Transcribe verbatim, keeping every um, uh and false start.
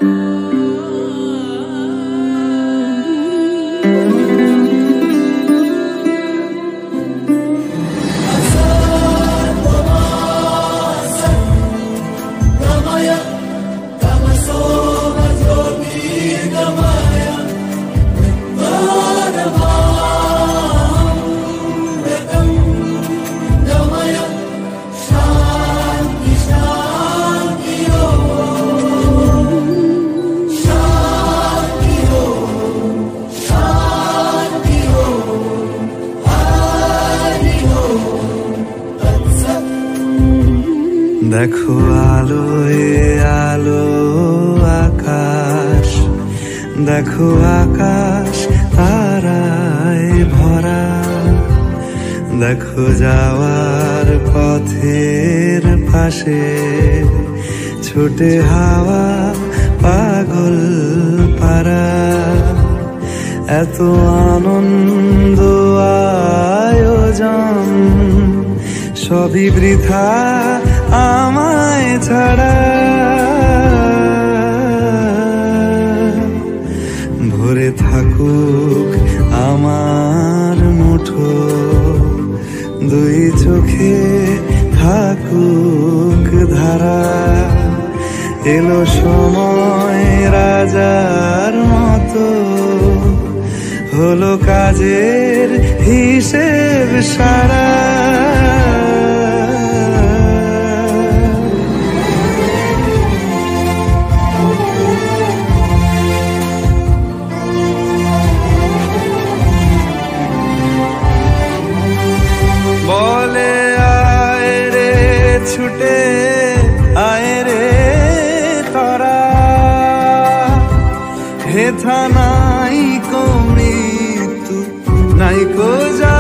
দেখো আলোয় আলো আকাশ, দেখো আকাশ তারায় ভরা, দেখো যাওয়ার পথের পাশে ছুটে হাওয়া পাগল পারা। এত আনন্দ আয়োজন সবই বৃথা আমায় ছাড়া। ভরে থাকুক আমার মুঠো, দুই চোখে থাকুক ধারা। এলো সময় রাজার মতো, হলো কাজের হিসেব সারা। বলে আয় রে ছুটে আয় রে তোরা, হেথা নাই কো মৃত্যু নাই কো যা।